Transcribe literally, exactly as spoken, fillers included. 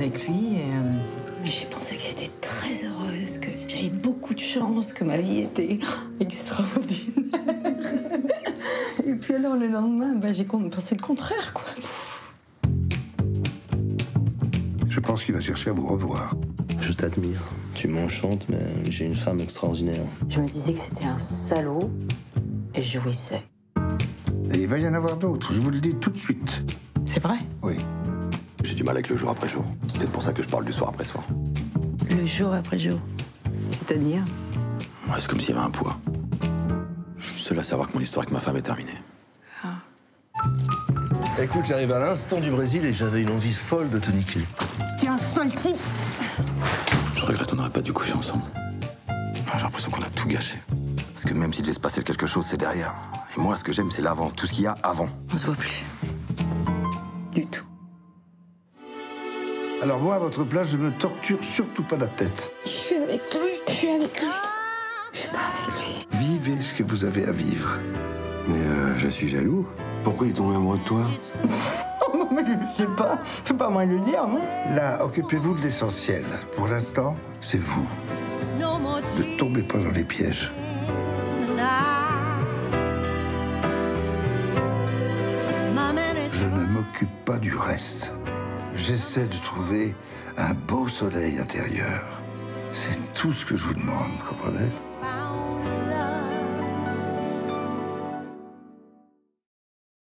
avec lui. Et, euh... Mais j'ai pensé que j'étais très heureuse, que j'avais beaucoup de chance, que ma vie était extraordinaire. Et puis alors, le lendemain, bah, j'ai pensé le contraire, quoi. Je pense qu'il va chercher à vous revoir. Je t'admire. Tu m'enchantes, mais j'ai une femme extraordinaire. Je me disais que c'était un salaud, et je jouissais. Et il va y en avoir d'autres, je vous le dis tout de suite. C'est vrai? Oui. J'ai du mal avec le jour après jour. C'est peut-être pour ça que je parle du soir après soir. Le jour après jour? C'est-à-dire? Ouais, c'est comme s'il y avait un poids. Je suis seul à savoir que mon histoire avec ma femme est terminée. Ah. Écoute, j'arrive à l'instant du Brésil et j'avais une envie folle de te niquer. T'es un sale type! Je regrette qu'on n'aurait pas dû coucher ensemble. J'ai l'impression qu'on a tout gâché. Parce que même s'il devait se passer quelque chose, c'est derrière. Et moi, ce que j'aime, c'est l'avant. Tout ce qu'il y a avant. On se voit plus. Du tout. Alors moi, à votre place, je me torture surtout pas la tête. Je suis avec lui, je suis avec lui. Je suis pas avec lui. Vivez ce que vous avez à vivre. Mais euh, je suis jaloux. Pourquoi il est tombé amoureux de toi? Non, mais je sais pas. C'est pas moi de le dire, non? Là, occupez-vous de l'essentiel. Pour l'instant, c'est vous. Ne tombez pas dans les pièges. Je ne m'occupe pas du reste. J'essaie de trouver un beau soleil intérieur. C'est tout ce que je vous demande, comprenez?